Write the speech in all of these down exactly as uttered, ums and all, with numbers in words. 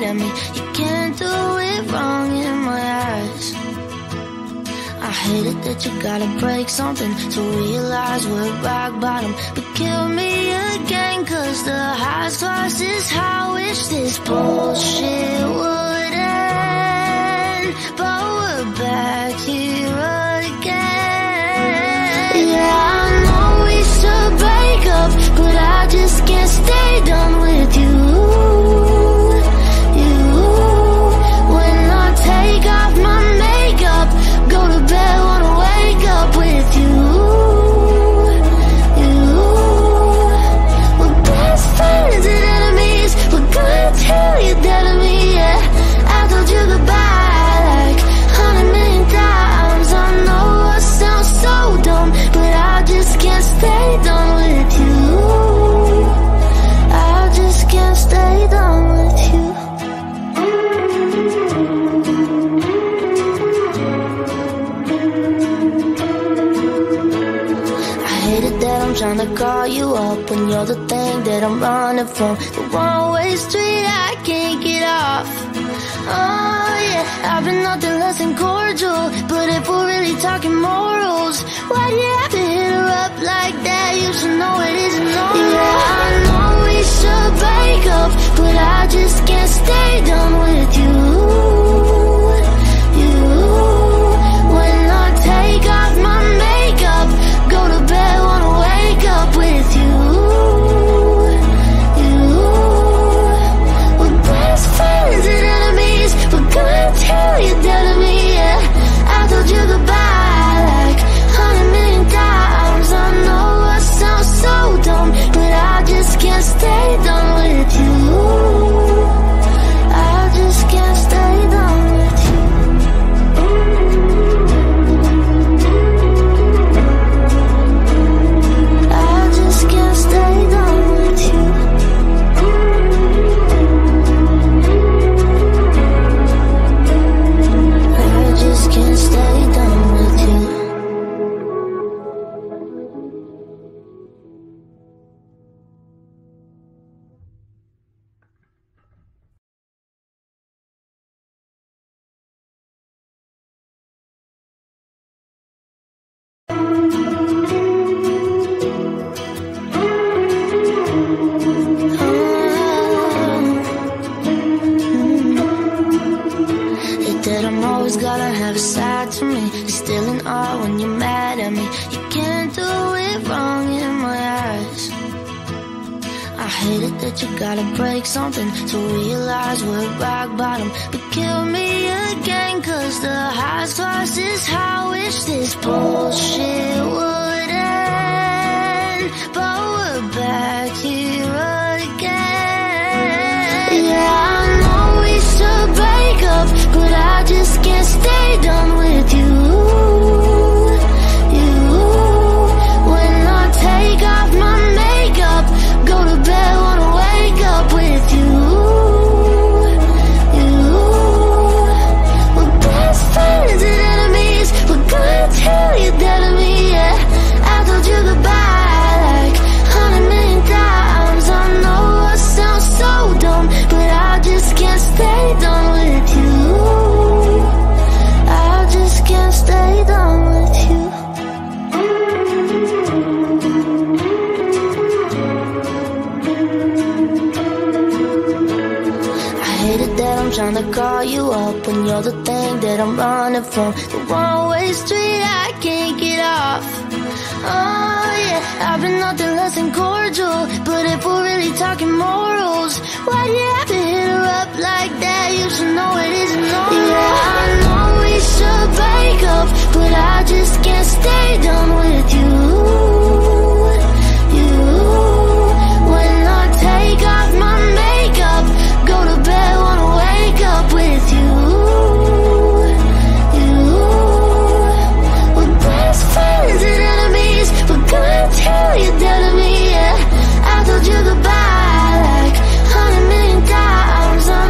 at me. You can't do it wrong in my eyes. I hate it that you gotta break something to realize we're rock bottom. But kill me again, cause the highs twice is how I wish this bullshit would end. But we're back here again. Yeah, I know we should break up, but I just can't stay done with you. You, when I take off my makeup, go to bed, wanna wake up with you. You, we're best friends and enemies. We're gonna tell you that of me, yeah. I told you goodbye like hundred million times. I know I sound so dumb, but I just can't stay done with you. I just can't stay done with you. I hate it that I'm trying to call you up when you're the thing that I'm running from. The one-way street I can't get off. Oh yeah, I've been nothing less than cordial, but if we're really talking morals, why'd you have to hit her up like that? You should know it isn't normal. Yeah, I know we should break up, but I just can't stay done with you. You, when I take off my makeup, go to bed, wanna wake up with you. You, we're best friends and enemies. We're gonna tell you that of me, yeah. I told you goodbye like hundred million times. I know I sound so dumb, but I just can't stay done with you. I just can't stay done with you. I just can't stay done with you. I just can't stay done with you. That I'm always gonna have a side to me. You're still in awe when you're mad at me. You can't do it wrong in my eyes. I hate it that you gotta break something to realize we're rock bottom. But kill me again, cause the highs twice is how I wish this bullshit would end. But we're back here again. Yeah, I know we should break up, but I just can't stay done with you. You, when I take off my makeup, go to bed, wanna wake up with you. You, we're best friends and enemies. We're gonna tell you that of me, yeah. I told you goodbye like hundred million times. I know I sound so dumb, but I just can't stay done with you. I just can't stay done with you. I hate it that I'm trying to call you up when you're the thing that I'm running from. The one-way street I can't get off. Oh yeah, I've been nothing less than cordial, but if we're really talking morals, why'd you have to hit her up like that? You should know it isn't normal. Yeah, I know we should break up, but I just can't stay done with you. You, when I take off my makeup, go to bed, wanna wake up with you. You, we're best friends and enemies. We're gonna tell you that of me, yeah. I told you goodbye like hundred million times. I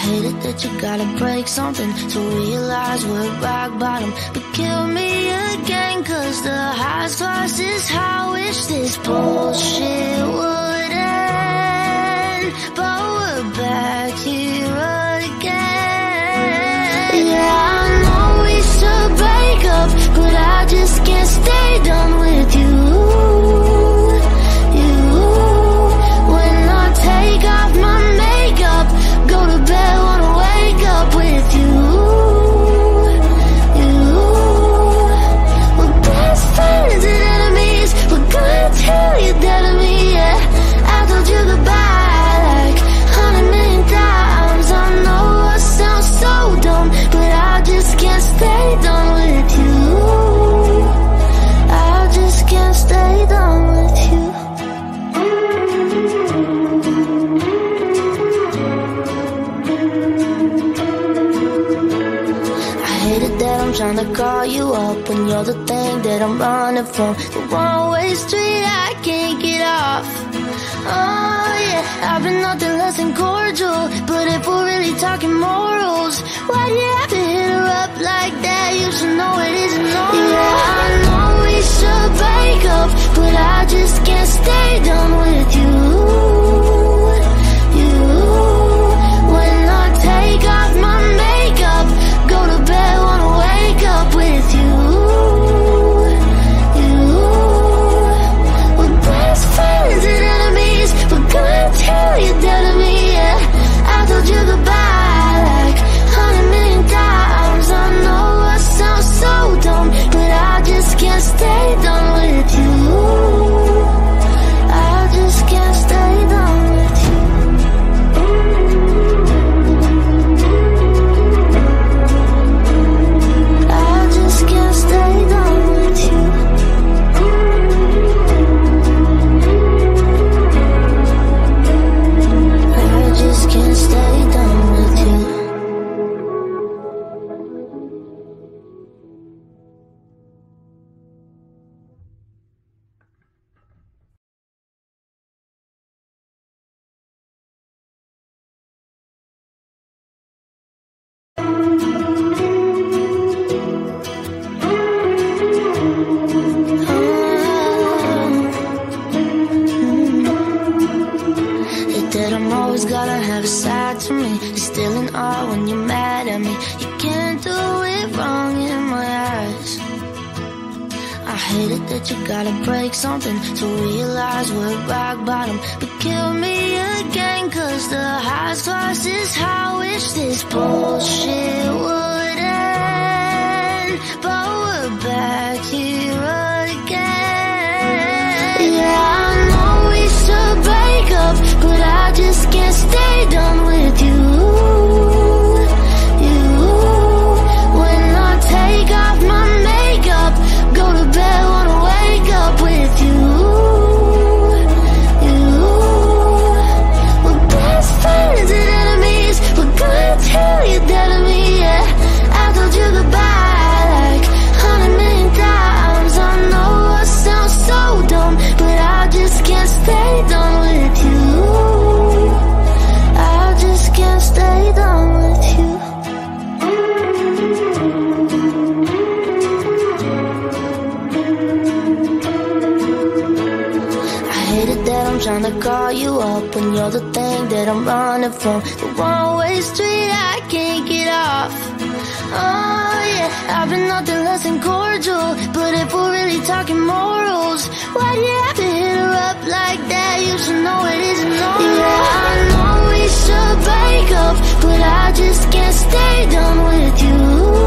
hate it that you gotta break something to realize we're at rock bottom. But kill me again, cause the high's twice as high. Wish this bullshit would end, but we're back here again. Yeah, I know we should break up, but I just can't stay done with you. You, when I take off my makeup, go to bed, wanna wake up with you. You, we're best friends and enemies. We're gonna tell you that to me, yeah. I told you goodbye like a hundred million times. I know I sound so dumb, but I just can't stay done with you. I just can't stay done with you. I hate it that I'm trying to call you up when you're the thing that I'm running from. The one-way street I can't get off. Oh yeah, I've been nothing less than cordial, but if we're really talking morals, why do you have to hit her up like that? You should know it isn't normal. Yeah, I know we should break up, but I just can't stay done with you. You, when I take off my makeup, go to bed, wanna wake up with you. You, we're best friends and enemies. We're gonna tell you that to me, yeah. I told you goodbye like a hundred million times. I know I sound so dumb, but I just can't stay done with you. I just can't stay done with you. I just can't stay done with you. I just can't stay done with you. That I'm always gotta have a side to me. You're still in awe when you're mad at me. You can't do it wrong in my eyes. I hate it that you gotta break something to realize we're at rock bottom. But kill me again, cause the high's twice as high. Wish this bullshit would end, but we're back here again. Yeah, I know we should break up, but I just can't stay done with you. You, when I take off my makeup, go to bed, wanna wake up with you. You, we're best friends and enemies. We're gonna tell you that to me, yeah. I told you goodbye like a hundred million times. I know I sound so dumb, but I just can't stay done with you. I just can't stay done with you. I hate it that I'm trying to call you up when you're the thing that I'm running from. The one-way street I can't get off. Oh yeah, I've been nothing less than cordial, but if we're really talking morals, why do you have to hit her up like that? You should know it isn't normal. Yeah, I know we should break up, but I just can't stay done with you.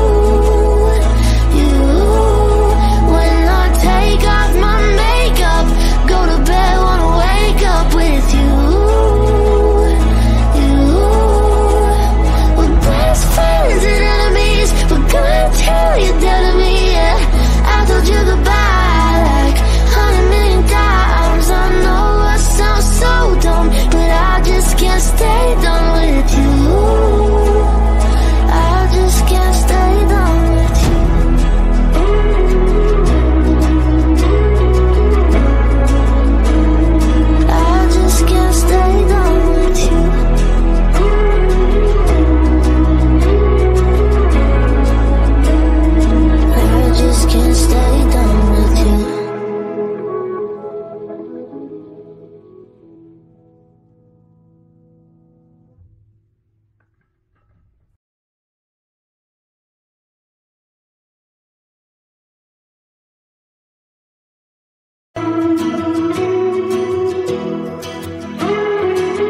You, when I take off my makeup, go to bed, wanna wake up with you. You, we're best friends and enemies. We're gonna tell you that to me, yeah. I told you goodbye like a hundred million times. I know I sound so dumb,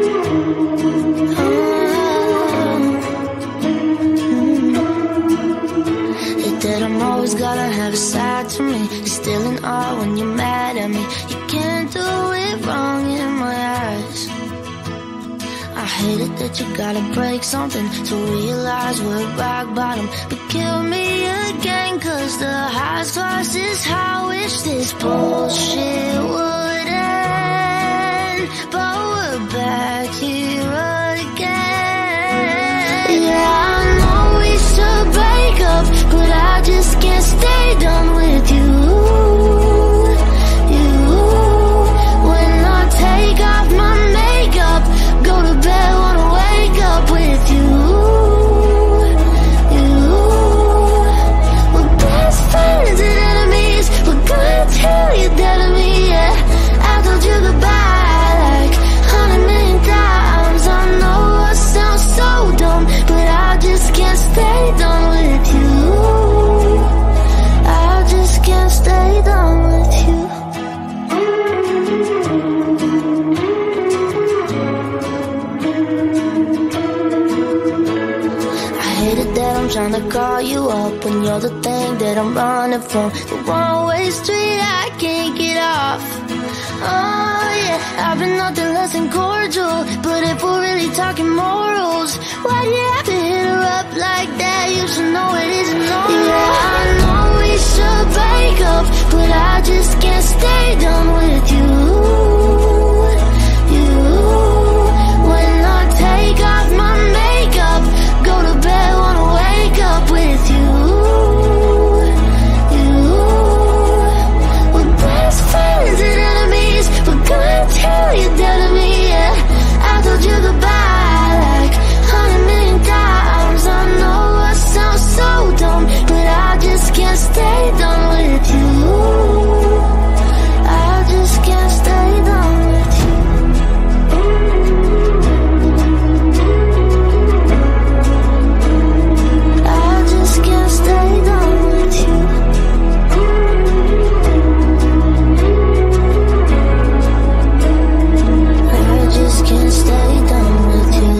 Gotta have a side to me. You're still in awe when you're mad at me. You can't do it wrong in my eyes. I hate it that you gotta break something to realize we're rock bottom. But kill me again, cause the highs twice is how I wish this bullshit would end. But we're back here again. Yeah, I know we should break up, but I just can't stay done with you. You, when I take off my makeup, go to bed, wanna wake up with you. You, we're best friends and enemies. We're gonna tell you that to me, yeah. I told you goodbye like a hundred million times. I know I sound so dumb, but I just can't stay done with you. Can't stay down with you. I hate it that I'm trying to call you up when you're the thing that I'm running from. The one-way street I can't get off. Oh yeah, I've been nothing less than cordial, but if we're really talking morals, why do you have to hit her up like that? You should know it isn't normal. Yeah, I know we should break up, but I just can't stay done with you. You, when I take off my makeup, go to bed, wanna wake up with you. You, we're best friends and enemies. We're gonna tell you that to me, yeah. I told you goodbye like a hundred million times. I know I sound so dumb, but I just can't stay done with you. I just can't stay done with you. I just can't stay done with you. I just can't stay done with you.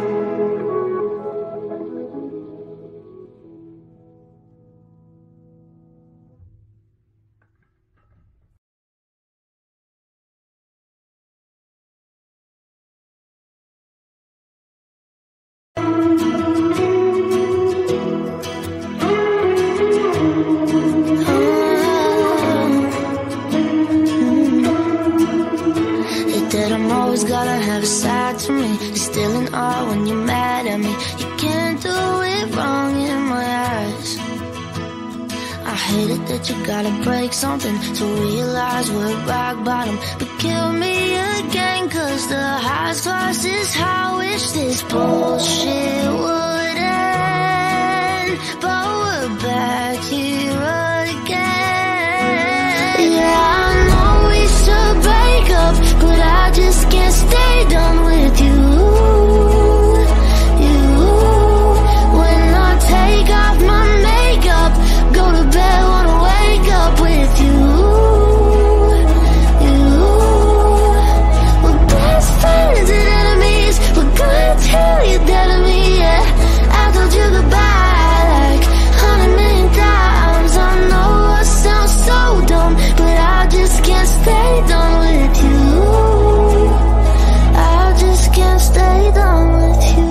Gotta have a side to me. You're still in awe when you're mad at me. You can't do it wrong in my eyes. I hate it that you gotta break something to realize we're rock bottom. But kill me again, cause the highs twice is how I wish this bullshit would end. But we're back here again. Yeah, I know we should break up, but I just can't stay done with you. You, when I take off my makeup, go to bed, wanna wake up with you. You, we're best friends and enemies. We're gonna tell you that to me, yeah. I told you goodbye like a hundred million times. I know I sound so dumb, but I just can't stay done with you. Can't stay down with you.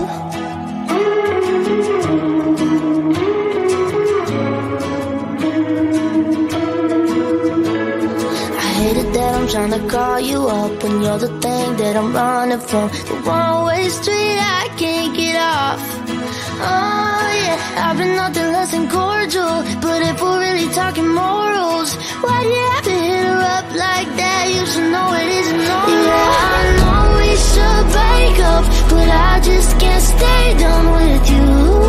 I hate it that I'm trying to call you up when you're the thing that I'm running from. The one-way street I can't get off. Oh yeah, I've been nothing less than cordial, but if we're really talking morals, why do you have to hit her up like that? You should know it isn't normal. Yeah, I know we should break up, but I just can't stay done with you.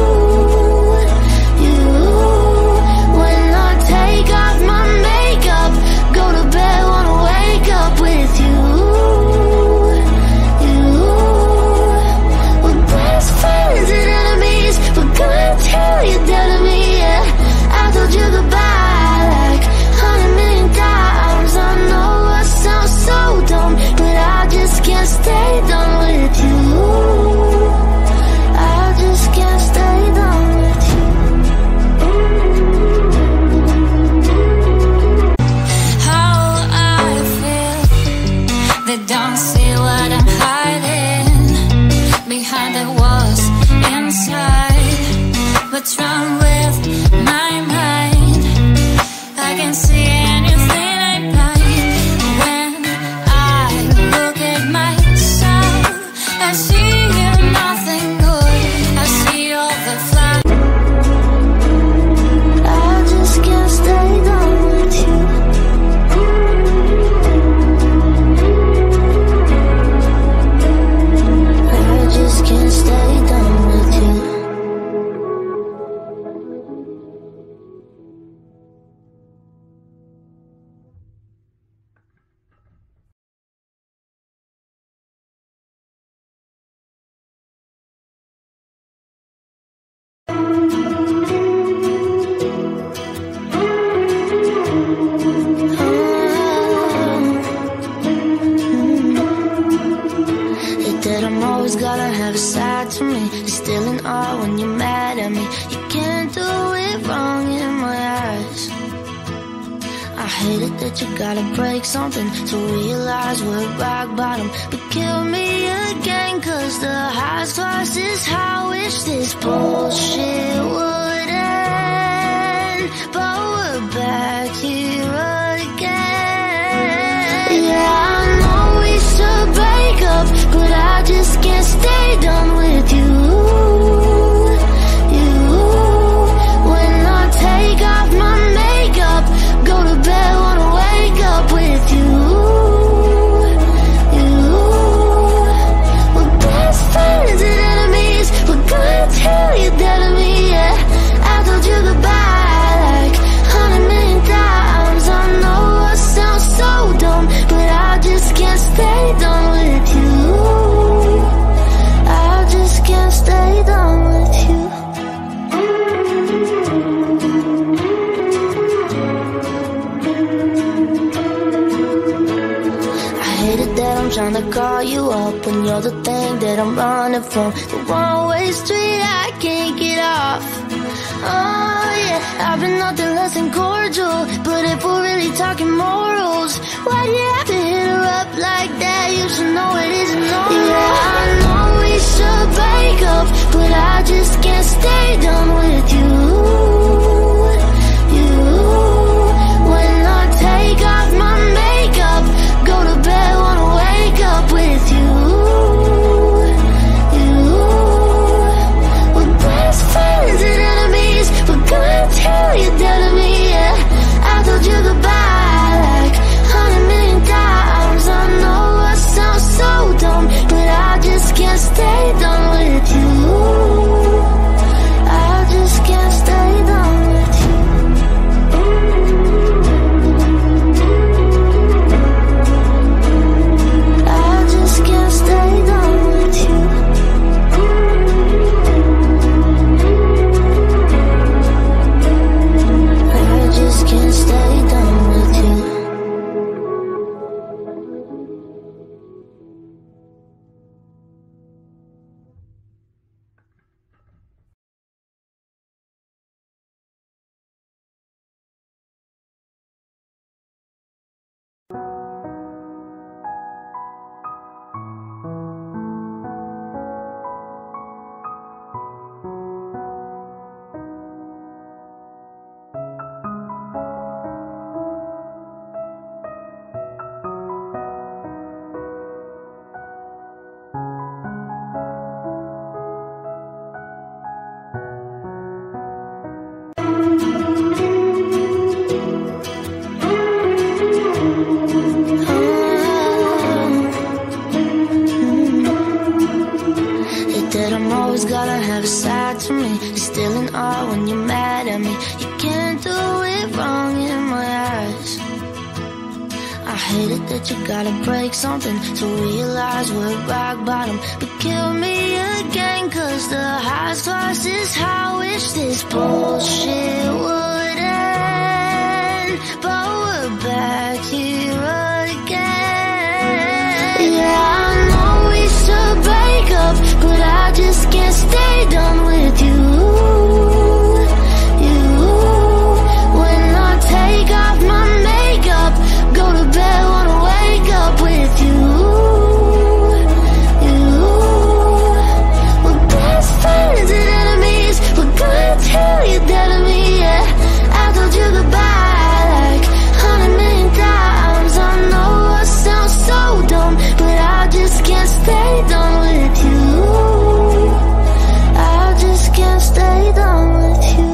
You, when I take off my makeup, go to bed, wanna wake up with you. You, we're best friends and enemies. We're gonna tell you that to me, yeah. I told you goodbye like a hundred million times. I know I sound so dumb, but I just can't stay done with you. I'm always gotta have a side to me. You're still in awe when you're mad at me. You can't do it wrong in my eyes. I hate it that you gotta break something to realize we're rock bottom. But kill me again, cause the high's twice is how I wish this bullshit would end. But we're back here again. Yeah, I know we should break up, but I just can't stay done with you. You, when I take off my makeup, go to bed, wanna wake up with you. You, we're best friends and enemies. We're gonna tell you that to me, yeah. I told you goodbye like hundred million times. I know I sound so dumb, but I just can't stay done with you. I just can't stay done with you. I hate it that I'm trying to call you up when you're the thing that I'm running from. The one-way street I can't get off. Oh yeah, I've been nothing less than cordial, but if we're really talking morals, why do you have to hit her up like that? You should know it isn't normal. Yeah, I know we should break up, but I just can't stay done with you. You, when I take off my makeup, go to bed, wanna wake up with you. You, we're best friends and enemies. We're gonna tell you that to me, yeah. I told you goodbye like hundred million times. I know I sound so dumb, but I just can't stay done with you. I just can't stay done with you. I just can't stay done with you. I just can't stay done with you. Gotta have a side to me. You're still in awe when you're mad at me. You can't do it wrong in my eyes. I hate it that you gotta break something to realize we're rock bottom. But kill me again, cause the high's twice is how I wish this bullshit would end. But we're back here again. Yeah, I know we should break up, but I just can't stay done with you. You, when I take off my makeup, go to bed, wanna wake up with you. You, we're best friends and enemies. We're gonna tell you that to me, yeah. I told you goodbye like hundred million times. I know I sound so dumb, but I just can't stay done with you. I just can't stay done with you.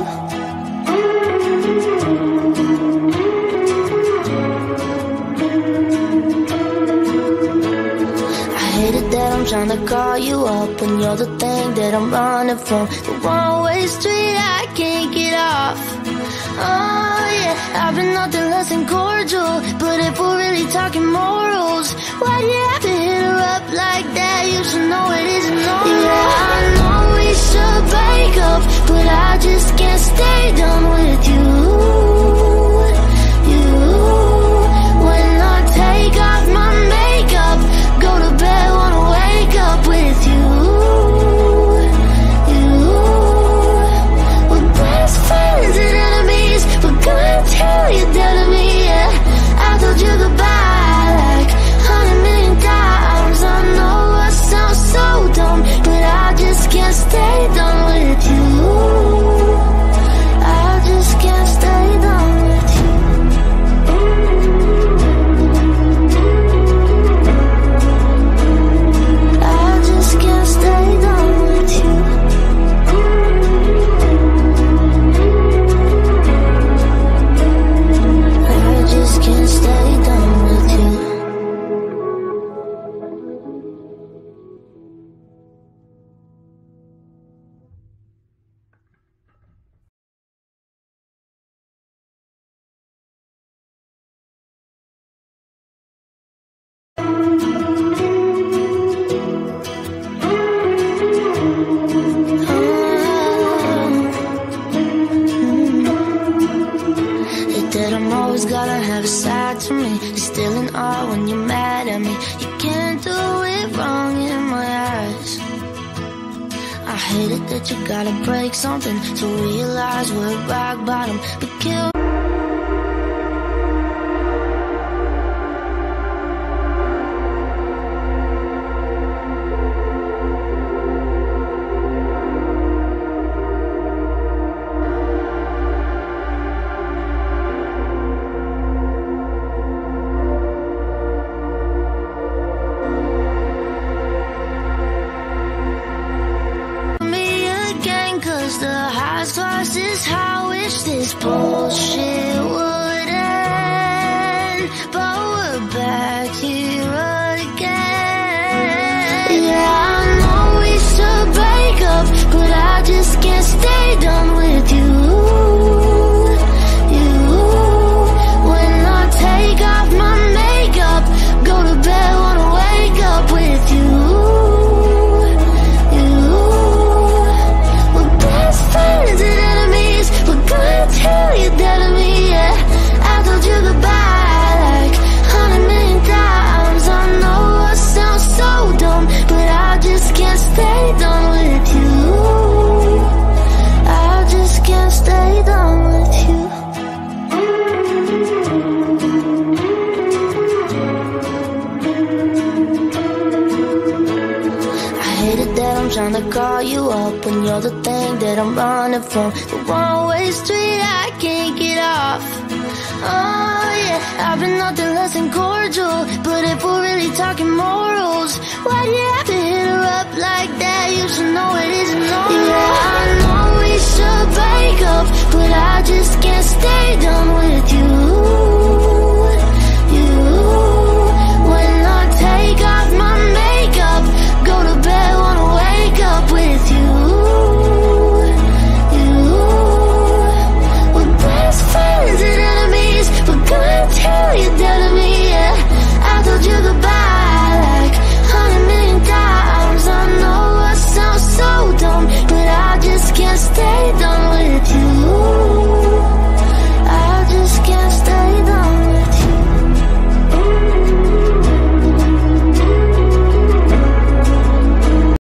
I hate it that I'm trying to call you up when you're the thing that I'm running from. The one-way street I can't get off. Oh yeah, I've been nothing less than cordial, but if we're really talking morals, why do you have to hit her up like that? You should know it isn't normal. Yeah, I know we should break up, but I just can't stay done with you. You, when I take off my makeup, go to bed, wanna wake up with can't stay done with you. I just can't stay done with you. I just can't stay done with you. I just can't stay done with you. Gotta have a side to me. You're still in awe when you're mad at me. You can't do it wrong in my eyes. I hate it that you gotta break something to realize we're at rock bottom. But kill twice is how I wish this bullshit would end, but we're back here again. Yeah, I know we should break up, but I just can't stay done with you. You, when I take off my makeup, go to bed, wanna wake up with you. Friends and enemies, we're gonna tell you that to me, yeah. I told you goodbye like hundred million times. I know I sound so dumb, but I just can't stay done with you. I just can't stay done with you. I hate it that I'm trying to call you up when you're the thing that I'm running from. The one-way street I can't get off. Oh yeah, I've been nothing less than cordial, but if we're really talking morals, why do you have to hit her up like that? You should know